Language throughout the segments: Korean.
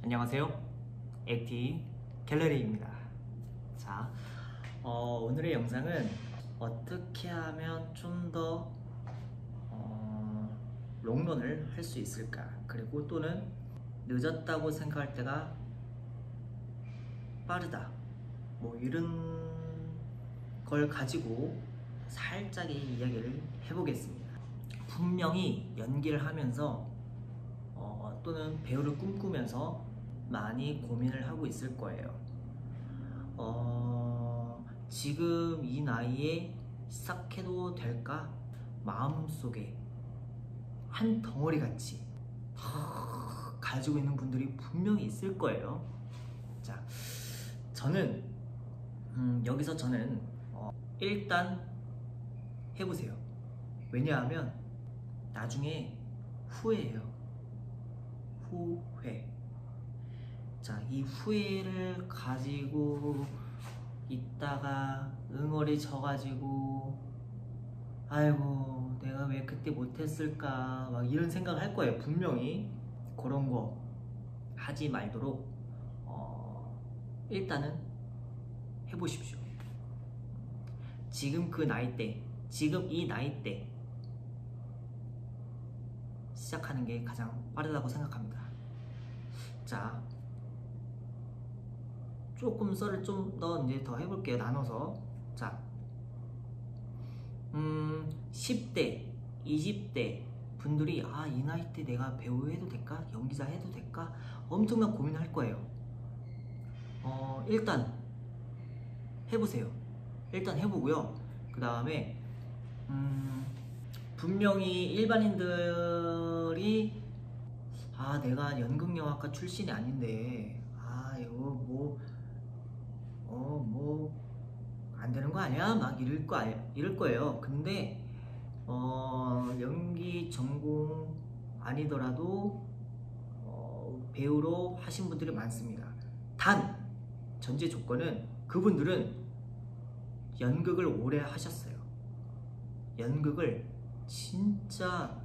안녕하세요. 액티 갤러리입니다. 자, 오늘의 영상은 어떻게 하면 좀 더 롱런을 할 수 있을까, 그리고 또는 늦었다고 생각할 때가 빠르다, 뭐 이런 걸 가지고 살짝의 이야기를 해보겠습니다. 분명히 연기를 하면서 또는 배우를 꿈꾸면서 많이 고민을 하고 있을 거예요. 지금 이 나이에 시작해도 될까? 마음속에 한 덩어리 같이 가지고 있는 분들이 분명히 있을 거예요. 자, 저는 여기서 저는 일단 해보세요. 왜냐하면 나중에 후회해요. 후회. 자, 이 후회를 가지고 있다가 응어리 져가지고 아이고 내가 왜 그때 못했을까 막 이런 생각을 할 거예요. 분명히. 그런 거 하지 말도록 일단은 해보십시오. 지금 그 나이대, 지금 이 나이대 시작하는 게 가장 빠르다고 생각합니다. 자, 조금 썰을 좀 이제 더 해볼게요. 나눠서. 자, 10대, 20대 분들이 이 나이 때 내가 배우 해도 될까? 연기자 해도 될까? 엄청난 고민할 거예요. 일단 해보세요. 일단 해보고요. 그 다음에 분명히 일반인들이 내가 연극영화과 출신이 아닌데 이거 안 되는 거 아니야? 막 이럴 거예요. 근데 연기 전공 아니더라도 배우로 하신 분들이 많습니다. 단 전제 조건은 그분들은 연극을 오래 하셨어요. 연극을 진짜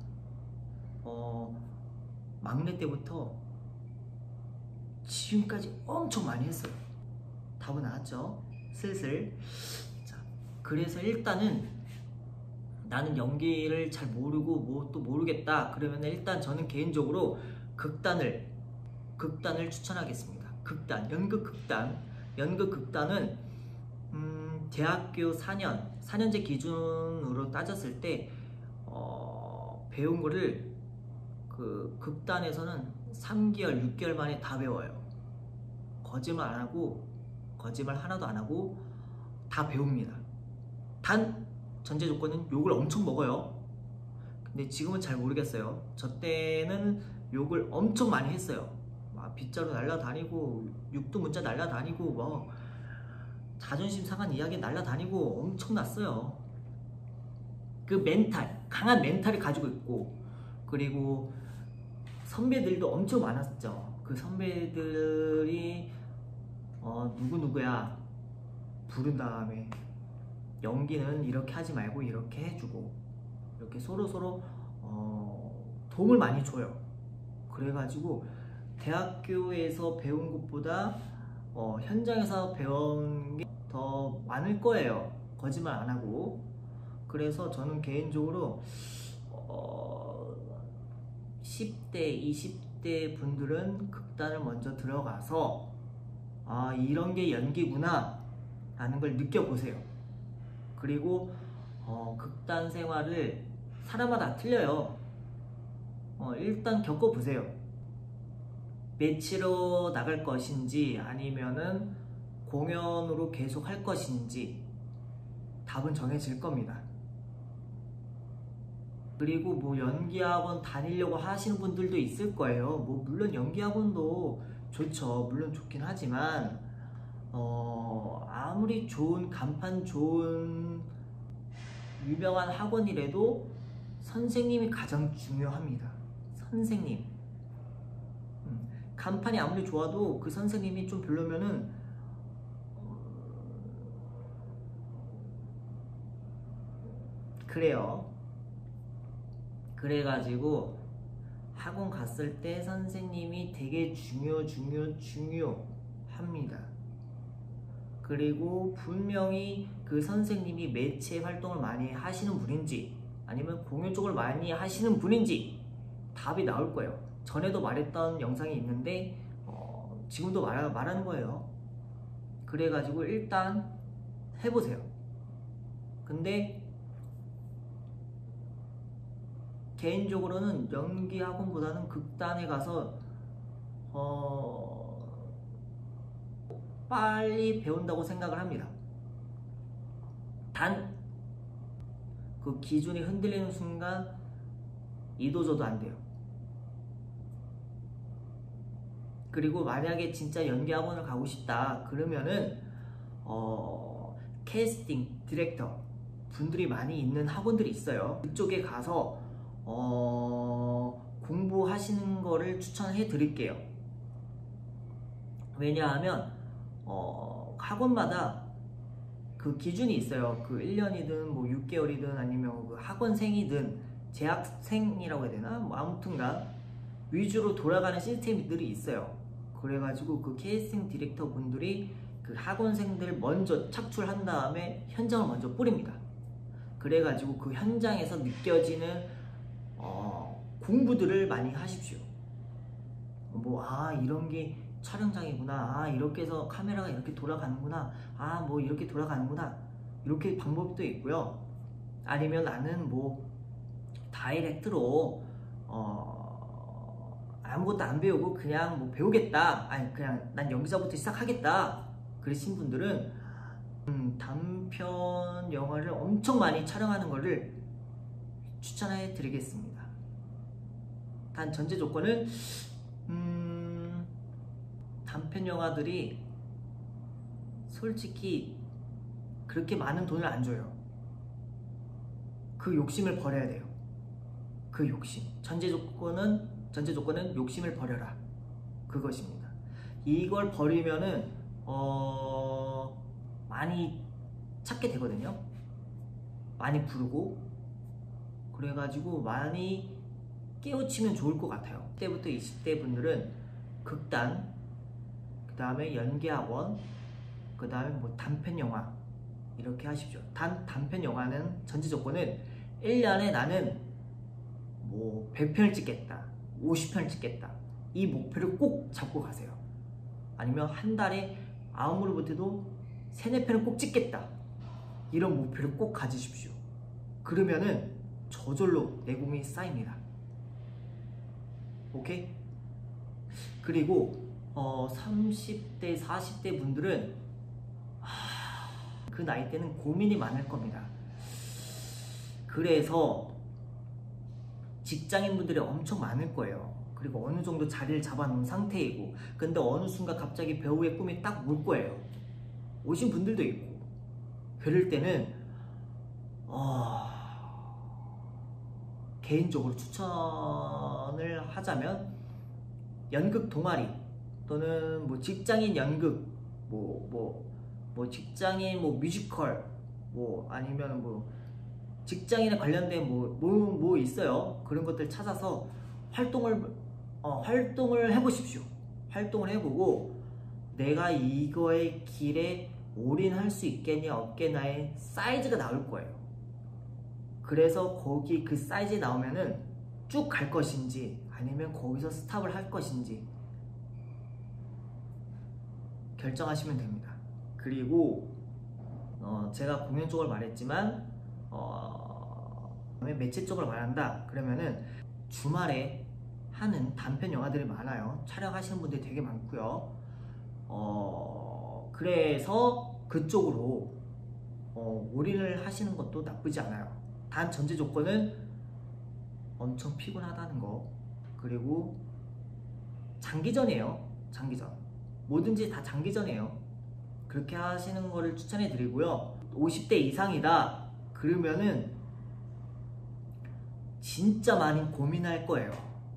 막내 때부터 지금까지 엄청 많이 했어요. 답은 나왔죠? 슬슬. 자, 그래서 일단은 나는 연기를 잘 모르고 뭐 또 모르겠다 그러면 일단 저는 개인적으로 극단을 추천하겠습니다. 연극 극단은 대학교 4년제 기준으로 따졌을 때 배운 거를 그 극단에서는 3개월, 6개월 만에 다 배워요. 거짓말 하나도 안 하고 다 배웁니다. 단 전제 조건은 욕을 엄청 먹어요. 근데 지금은 잘 모르겠어요. 저 때는 욕을 엄청 많이 했어요. 막 빗자루 날라다니고 육두 문자 날라다니고 뭐 자존심 상한 이야기 날라다니고 엄청났어요. 그 강한 멘탈을 가지고 있고, 그리고 선배들도 엄청 많았죠. 그 선배들이 누구누구야 부른 다음에 연기는 이렇게 하지 말고 이렇게 해주고, 이렇게 서로 도움을 많이 줘요. 그래가지고 대학교에서 배운 것보다 현장에서 배운 게 더 많을 거예요. 거짓말 안 하고. 그래서 저는 개인적으로 10대, 20대 분들은 극단을 먼저 들어가서 이런 게 연기구나 라는 걸 느껴보세요. 그리고 극단 생활을 사람마다 틀려요. 일단 겪어보세요. 매치로 나갈 것인지 아니면은 공연으로 계속 할 것인지 답은 정해질 겁니다. 그리고 뭐 연기학원 다니려고 하시는 분들도 있을 거예요. 뭐 물론 연기학원도 좋죠. 물론 좋긴 하지만 아무리 좋은 간판 좋은 유명한 학원이라도 선생님이 가장 중요합니다. 선생님. 간판이 아무리 좋아도 그 선생님이 좀 별로면은 그래요. 그래가지고 학원 갔을 때 선생님이 되게 중요합니다. 그리고 분명히 그 선생님이 매체 활동을 많이 하시는 분인지 아니면 공연 쪽을 많이 하시는 분인지 답이 나올 거예요. 전에도 말했던 영상이 있는데 지금도 말하는 거예요. 그래가지고 일단 해보세요. 근데 개인적으로는 연기 학원보다는 극단에 가서 빨리 배운다고 생각을 합니다. 단 그 기준이 흔들리는 순간 이도저도 안 돼요. 그리고 만약에 진짜 연기 학원을 가고 싶다 그러면은 캐스팅, 디렉터 분들이 많이 있는 학원들이 있어요. 그쪽에 가서 공부하시는 거를 추천해 드릴게요. 왜냐하면 학원마다 그 기준이 있어요. 그 1년이든 뭐 6개월이든 아니면 그 학원생이든 재학생이라고 해야 되나? 뭐 아무튼간 위주로 돌아가는 시스템들이 있어요. 그래가지고 그 캐스팅 디렉터 분들이 그 학원생들 먼저 착출한 다음에 현장을 먼저 뿌립니다. 그래가지고 그 현장에서 느껴지는 공부들을 많이 하십시오. 이런 게 촬영장이구나. 이렇게 해서 카메라가 이렇게 돌아가는구나. 뭐 이렇게 돌아가는구나. 이렇게 방법도 있고요. 아니면 나는 뭐 다이렉트로 아무것도 안 배우고 그냥 뭐 배우겠다. 그냥 난 연기자부터 시작하겠다. 그러신 분들은 단편 영화를 엄청 많이 촬영하는 거를 추천해 드리겠습니다. 단 전제 조건은 단편 영화들이 솔직히 그렇게 많은 돈을 안 줘요. 그 욕심을 버려야 돼요. 그 욕심. 전제 조건은 욕심을 버려라. 그것입니다. 이걸 버리면은 많이 찾게 되거든요. 많이 부르고 그래가지고 많이 깨우치면 좋을 것 같아요. 10대부터 20대 분들은 극단, 그 다음에 연기학원, 그 다음에 뭐 단편 영화 이렇게 하십시오. 단편 영화는 전제 조건은 1년에 나는 뭐 100편을 찍겠다, 50편을 찍겠다, 이 목표를 꼭 잡고 가세요. 아니면 한 달에 아무리 못해도 3-4편을 꼭 찍겠다, 이런 목표를 꼭 가지십시오. 그러면은 저절로 내공이 쌓입니다. 오케이? 그리고 30대, 40대 분들은 그 나이 때는 고민이 많을 겁니다. 그래서 직장인 분들이 엄청 많을 거예요. 그리고 어느 정도 자리를 잡아놓은 상태이고, 근데 어느 순간 갑자기 배우의 꿈이 딱 올 거예요. 오신 분들도 있고. 그럴 때는 개인적으로 추천을 하자면 연극 동아리 또는 뭐 직장인 연극, 뭐 직장인 뭐 뮤지컬, 뭐 아니면 뭐 직장인에 관련된 뭐 있어요. 그런 것들 찾아서 활동을 해보십시오. 활동을 해보고 내가 이거의 길에 올인할 수 있겠냐 없겠냐의 사이즈가 나올 거예요. 그래서 거기 그 사이즈에 나오면은 쭉 갈 것인지 아니면 거기서 스탑을 할 것인지 결정하시면 됩니다. 그리고 제가 공연 쪽을 말했지만 매체 쪽을 말한다 그러면은 주말에 하는 단편 영화들이 많아요. 촬영하시는 분들이 되게 많고요. 그래서 그쪽으로 올인을 하시는 것도 나쁘지 않아요. 단 전제 조건은 엄청 피곤하다는 거, 그리고 장기전이에요. 장기전. 뭐든지 다 장기전이에요. 그렇게 하시는 거를 추천해 드리고요. 50대 이상이다 그러면은 진짜 많이 고민할 거예요.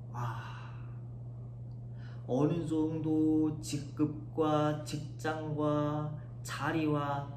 어느 정도 직급과 직장과 자리와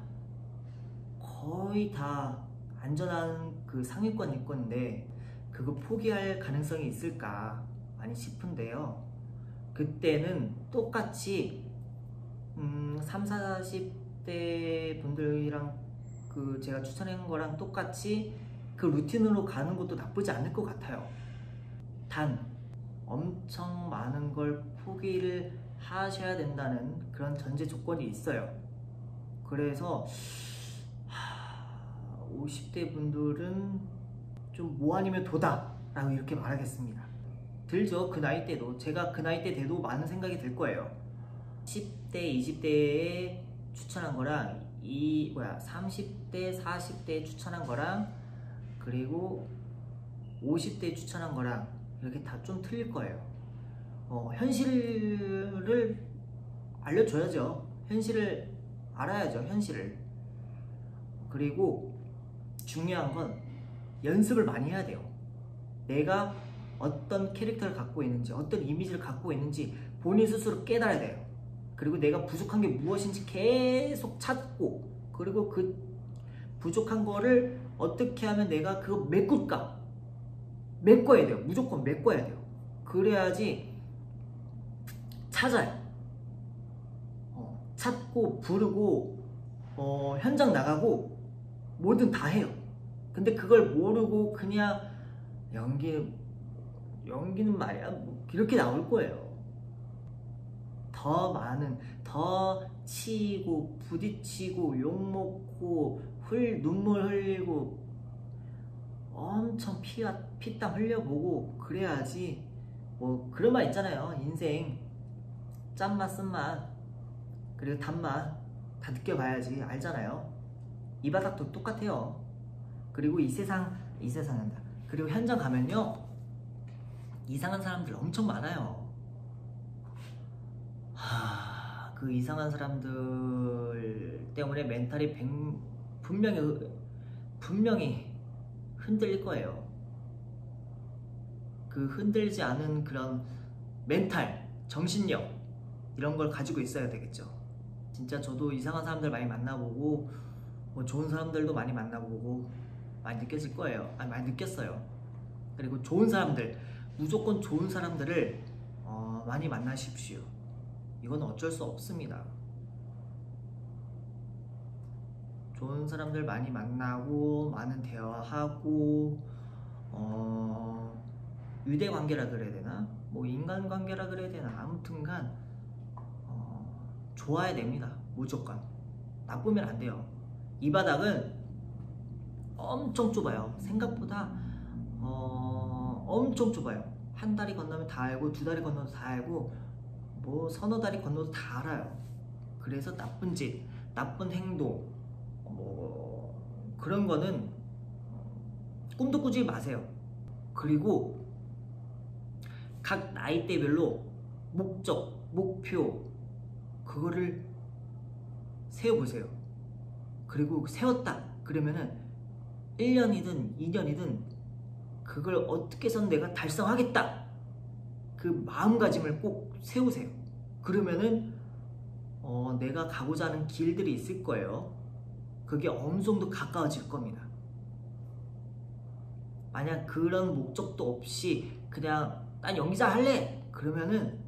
거의 다 안전한 그 상위권 있건데 그거 포기할 가능성이 있을까? 많이 싶은데요. 그때는 똑같이 3, 40대 분들이랑 그 제가 추천한 거랑 똑같이 그 루틴으로 가는 것도 나쁘지 않을 것 같아요. 단 엄청 많은 걸 포기를 하셔야 된다는 그런 전제 조건이 있어요. 그래서 50대 분들은 좀 뭐 아니면 도다 라고 이렇게 말하겠습니다. 들죠? 그 나이 때도. 제가 그 나이 때 돼도 많은 생각이 들 거예요. 10대, 20대에 추천한 거랑 30대, 40대에 추천한 거랑 그리고 50대에 추천한 거랑 이렇게 다 좀 틀릴 거예요. 현실을 알려줘야죠. 현실을 알아야죠. 현실을. 그리고 중요한 건 연습을 많이 해야 돼요. 내가 어떤 캐릭터를 갖고 있는지, 어떤 이미지를 갖고 있는지 본인 스스로 깨달아야 돼요. 그리고 내가 부족한 게 무엇인지 계속 찾고, 그리고 그 부족한 거를 어떻게 하면 내가 그거 메꿀까? 메꿔야 돼요. 무조건 메꿔야 돼요. 그래야지 찾아요. 찾고 부르고 현장 나가고 뭐든 다 해요. 근데 그걸 모르고 그냥 연기는 말이야 뭐 이렇게 나올 거예요. 더 치고 부딪히고 욕먹고 눈물 흘리고 엄청 피땀 흘려보고 그래야지. 뭐 그런 말 있잖아요. 인생 짠맛 쓴맛 그리고 단맛 다 느껴봐야지 알잖아요. 이 바닥도 똑같아요. 그리고 이 세상한다. 그리고 현장 가면요 이상한 사람들 엄청 많아요. 그 이상한 사람들 때문에 멘탈이 분명히 흔들릴 거예요. 그 흔들지 않은 그런 멘탈, 정신력 이런 걸 가지고 있어야 되겠죠. 진짜 저도 이상한 사람들 많이 만나보고 뭐 좋은 사람들도 많이 만나보고 많이 느껴질 거예요. 많이 느꼈어요. 그리고 좋은 사람들, 무조건 좋은 사람들을 많이 만나십시오. 이건 어쩔 수 없습니다. 좋은 사람들 많이 만나고 많은 대화하고 유대관계라 그래야 되나? 뭐 인간관계라 그래야 되나? 아무튼간 좋아야 됩니다. 무조건. 나쁘면 안 돼요. 이 바닥은 엄청 좁아요. 생각보다 엄청 좁아요. 한 다리 건너면 다 알고 두 다리 건너도 다 알고 뭐 서너 다리 건너도 다 알아요. 그래서 나쁜 짓, 나쁜 행동 뭐 그런 거는 꿈도 꾸지 마세요. 그리고 각 나이대별로 목적, 목표 그거를 세워보세요. 그리고 세웠다 그러면은 1년이든 2년이든 그걸 어떻게 해서 내가 달성하겠다 그 마음가짐을 꼭 세우세요. 그러면은 내가 가고자 하는 길들이 있을 거예요. 그게 어느 정도 가까워질 겁니다. 만약 그런 목적도 없이 그냥 난 연기자 할래 그러면은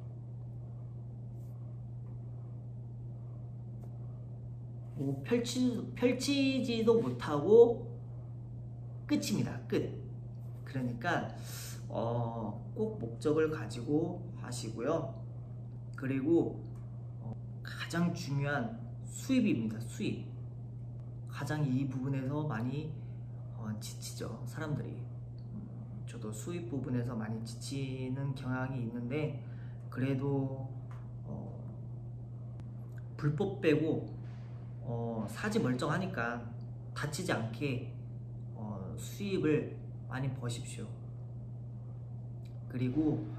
뭐 펼치지도 못하고 끝입니다. 끝. 그러니까 꼭 목적을 가지고 하시고요. 그리고 가장 중요한 수입입니다. 수입. 가장 이 부분에서 많이 지치죠. 사람들이. 저도 수입 부분에서 많이 지치는 경향이 있는데 그래도 불법 빼고 사지 멀쩡하니까 다치지 않게 수입을 많이 버십시오. 그리고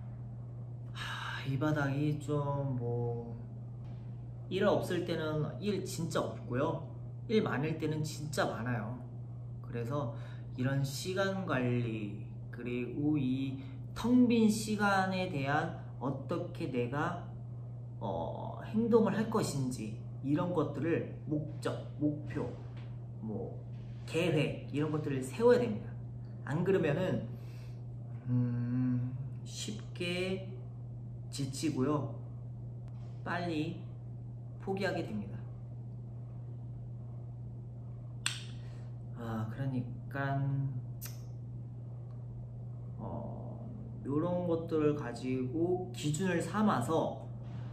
이 바닥이 좀 뭐 일 없을 때는 일 진짜 없고요. 일 많을 때는 진짜 많아요. 그래서 이런 시간 관리 그리고 이 텅 빈 시간에 대한 어떻게 내가 행동을 할 것인지 이런 것들을 목적, 목표, 뭐 계획 이런 것들을 세워야 됩니다. 안 그러면은 쉽게 지치고요. 빨리 포기하게 됩니다. 그러니까 이런 것들을 가지고 기준을 삼아서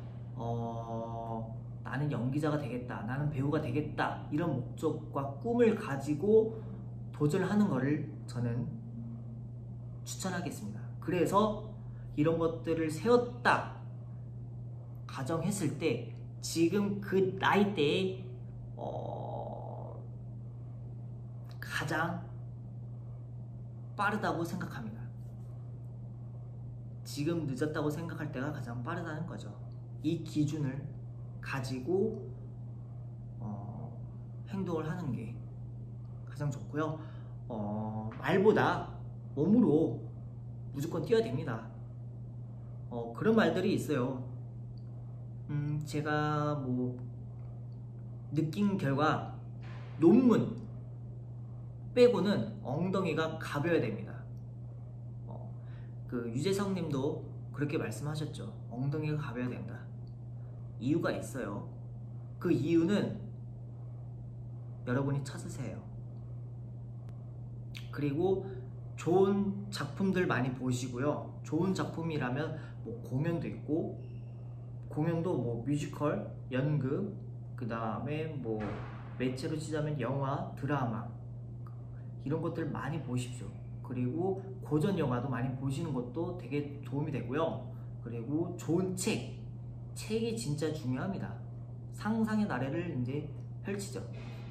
나는 연기자가 되겠다, 나는 배우가 되겠다, 이런 목적과 꿈을 가지고 도전하는 것을 저는 추천하겠습니다. 그래서 이런 것들을 세웠다 가정했을 때 지금 그 나이대에 가장 빠르다고 생각합니다. 지금 늦었다고 생각할 때가 가장 빠르다는 거죠. 이 기준을 가지고 행동을 하는 게 가장 좋고요. 말보다 몸으로 무조건 뛰어야 됩니다. 그런 말들이 있어요. 제가 뭐 느낀 결과 논문 빼고는 엉덩이가 가벼워야 됩니다. 그 유재석 님도 그렇게 말씀하셨죠. 엉덩이가 가벼워야 된다. 이유가 있어요. 그 이유는 여러분이 찾으세요. 그리고 좋은 작품들 많이 보시고요. 좋은 작품이라면 뭐 공연도 있고, 공연도 뭐 뮤지컬, 연극, 그 다음에 뭐 매체로 치자면 영화, 드라마, 이런 것들 많이 보십시오. 그리고 고전 영화도 많이 보시는 것도 되게 도움이 되고요. 그리고 좋은 책이 진짜 중요합니다. 상상의 나래를 이제 펼치죠.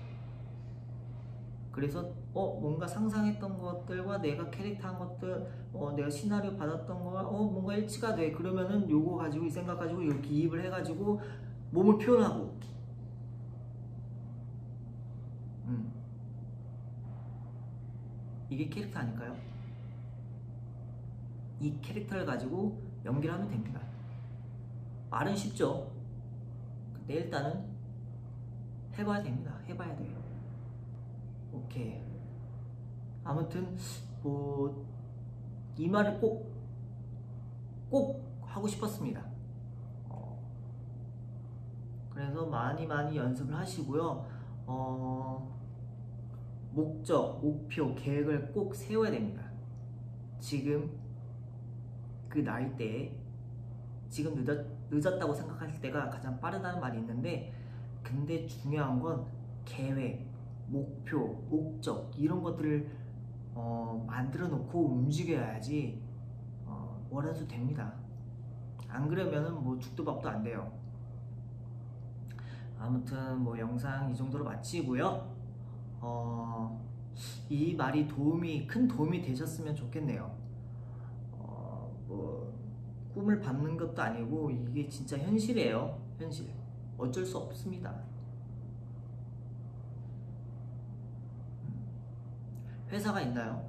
그래서 뭔가 상상했던 것들과 내가 캐릭터한 것들, 내가 시나리오 받았던 거와 뭔가 일치가 돼. 그러면은 요거 가지고, 이 생각 가지고 이렇게 이입을 해가지고 몸을 표현하고, 이게 캐릭터 아닐까요? 이 캐릭터를 가지고 연기를 하면 됩니다. 말은 쉽죠. 근데 일단은 해봐야 됩니다. 해봐야 돼요. 오케이. 아무튼 뭐 이 말을 꼭 하고 싶었습니다. 그래서 많이 연습을 하시고요. 목적, 목표, 계획을 꼭 세워야 됩니다. 지금 그 나이대에 지금 늦었다고 생각할 때가 가장 빠르다는 말이 있는데, 근데 중요한 건 계획, 목표, 목적, 이런 것들을 만들어 놓고 움직여야지 뭐라도 됩니다. 안 그러면은 뭐 죽도 밥도 안 돼요. 아무튼 뭐 영상 이 정도로 마치고요. 이 말이 큰 도움이 되셨으면 좋겠네요. 뭐 꿈을 밟는 것도 아니고 이게 진짜 현실이에요. 현실. 어쩔 수 없습니다. 회사가 있나요?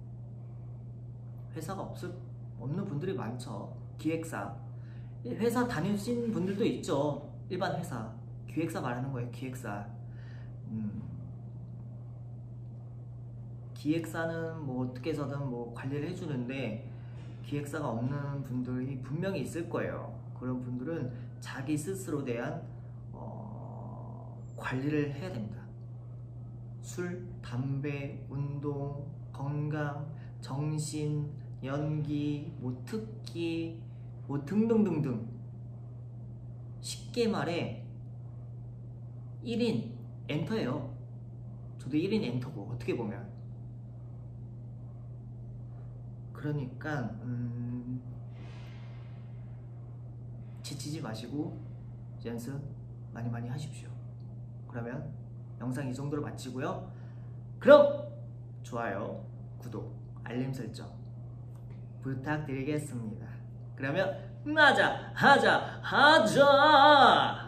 회사가 없는 분들이 많죠. 기획사. 회사 다니신 분들도 있죠. 일반 회사. 기획사 말하는 거예요. 기획사. 기획사는 뭐 어떻게 해서든 뭐 관리를 해주는데, 기획사가 없는 분들이 분명히 있을 거예요. 그런 분들은 자기 스스로 대한 관리를 해야 됩니다. 술, 담배, 운동, 건강, 정신, 연기, 뭐 특기, 뭐 등등등등. 쉽게 말해 1인 엔터예요. 저도 1인 엔터고, 어떻게 보면. 그러니까 지치지 마시고 연습 많이 하십시오. 그러면 영상 이 정도로 마치고요. 그럼 좋아요, 구독, 알림 설정 부탁드리겠습니다. 그러면 하자!